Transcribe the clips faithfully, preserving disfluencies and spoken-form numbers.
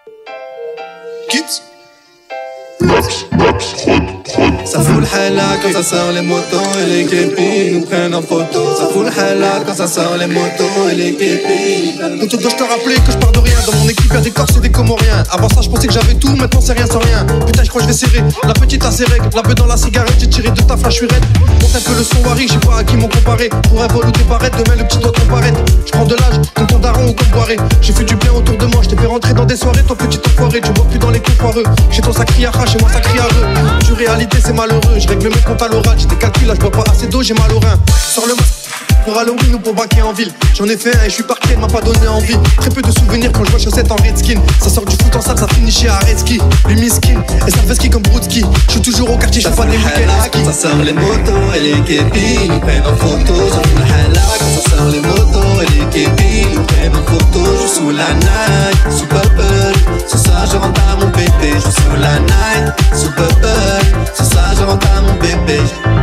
Kids. Ça fout le halal quand ça sort les motos et les képis nous prennent en photo. Ça fout le halal quand ça sort les motos et les képis. Donc dois-je te rappeler que je pars de rien. Dans mon équipe y'a des Corses et des Comoriens. Avant ça je pensais que j'avais tout, maintenant c'est rien sans rien. Putain je crois que je vais serrer, la petite a ses règles. La beuh dans la cigarette, j'ai tiré de ta flash, je suis raide. Monte un peu le son Wari, j'ai pas à qui m'ont comparé. Pour un vol ou des barrettes, demain le petit doit comparaître. Je prends de l'âge, comme ton daron ou comme Boiré. J'ai fait du bien autour de moi, je t'ai fait rentrer dans des soirées. Ton petit enfoiré, tu vois plus dans les coups foireux. Chez toi ça crie à chez moi ça crie à eux. Du réalité c'est malheureux, je règle mes comptes à l'oral. J'ai des calculs là, je bois pas assez d'eau, j'ai mal au rein. Sors le masque pour Halloween ou pour baquer en ville. J'en ai fait un et je suis parqué, elle m'a pas donné envie. Très peu de souvenirs quand je vois chaussettes en redskin. Ça sort du foot en salle, ça finit chez Aretski. Lui miskin, et ça fait ski comme Broudski. Je suis toujours au quartier, je fais pas des week-ends. Ça sort les motos et les képis nous prennent en photo. Ça fout le halal quand ça sort les motos et les képis nous prennent en photo. Je suis sous la night, sous Bubble. Ce soir je rentre à mon bébé. Je suis sous la night, sous Bubble. Ce soir je rentre à mon bébé.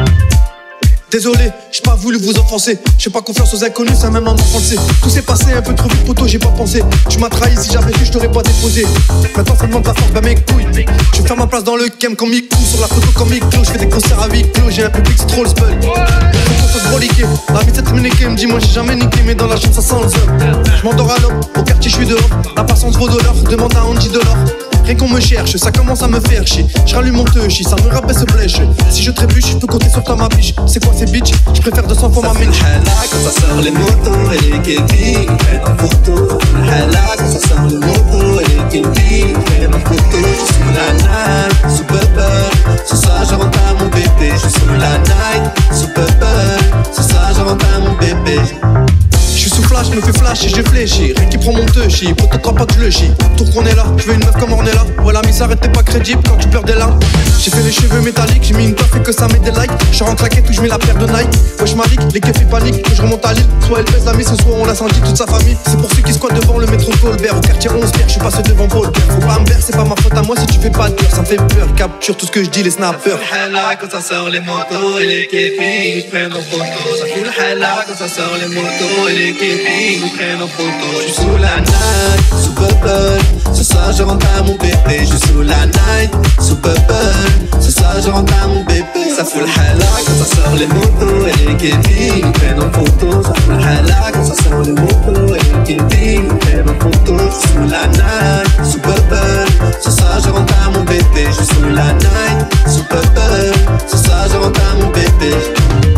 Désolé, j'ai pas voulu vous offenser. J'ai pas confiance aux inconnus, ça même un français. Tout s'est passé un peu trop vite, poto, j'ai pas pensé. Tu m'as trahi, si j'avais vu, je t'aurais pas déposé. Maintenant ça demande la force, bah mes couilles. Je vais faire ma place dans le kem comme Mick sur la photo comme Mick. Je fais des concerts à huis clos, j'ai un public stroll spell. Faut se broliquer, la mise est niquée, me dit moi j'ai jamais niqué, mais dans la chambre ça sent le seul. Je m'endors à l'homme, au quartier je suis dehors. La patience vaut de l'or, demande à Andy de l'or. Rien qu'on me cherche, ça commence à me faire chier. Je rallume mon teuchi, ça me rabaisse ce blèche. Si je trébuche, je peux compter sur toi ma biche. C'est quoi ces bitches? Je préfère deux cents fois ma bitch. Quand ça sort les motos et les képis nous prennent en photo. Halal quand ça sort les motos et les képis nous prennent en photo. Je suis sous la night, sous Bubble. Ce soir je rentre à mon bébé. Je suis sous la night, sous Bubble. Ce soir je rentre à mon bébé. Je suis sous flash, me fais flash et j'ai fléchi. Rien qui prend mon teuchi, pour te crois pas que je le chie. Tour qu'on est là, je veux une meuf comme Ornella. Voilà, mais ça arrête, t'es pas crédible quand tu pleures des larmes. J'ai fait les cheveux métalliques, j'ai mis une toffe et que ça met des likes. Je rentre la quête où je mets la paire de Nike. Wesh Malik, les keufs paniquent, que je remonte à Lille. Soit elle baisse la mise, soit on l'a senti toute sa famille. C'est pour ceux qui squattent devant le métro Colbert. Au quartier onze bières, je suis passé devant Paul. Faut pas me faire, c'est pas ma faute à moi si tu fais pas de peur. Ça me fait peur, capture tout ce que je dis, les snappers. Ça fout le halal quand ça sort les motos et les képis nous prennent en photo. Ça fout le halal quand ça sort les motos et les képis nous prennent en photo. Je suis sous la night, sous Bubble. Ce soir je rentre à mon bébé. Je suis sous la night, sous Bubble. Ce soir je rentre à mon bébé. Ça fout le halal quand ça sort les motos et les képis nous prennent en photo. Ça fout le halal quand ça sort les motos et les képis nous prennent en photo. Je suis sous la night, sous Bubble. Ce soir je rentre à mon bébé. Je suis sous la night, sous Bubble. Ce soir je rentre à mon bébé.